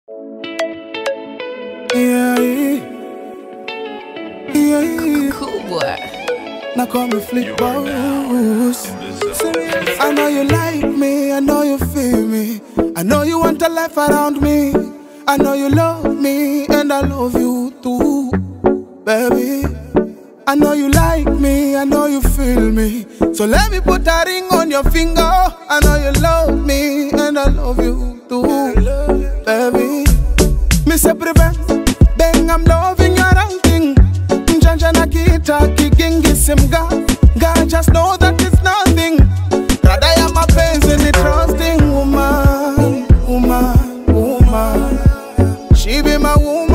Yeah, yeah. Cool boy. Now call me Flick Boss. I know you like me, I know you feel me. I know you want a life around me. I know you love me, and I love you too, baby. I know you like me, I know you feel me. So let me put a ring on your finger. I know you love me, and I love you too, baby. Me say prevent, bang, I'm loving your outing. Janja na kita, kikingi simga. God just know that it's nothing. Rather ya mapenzi ni trusting woman, woman, woman. She be my woman.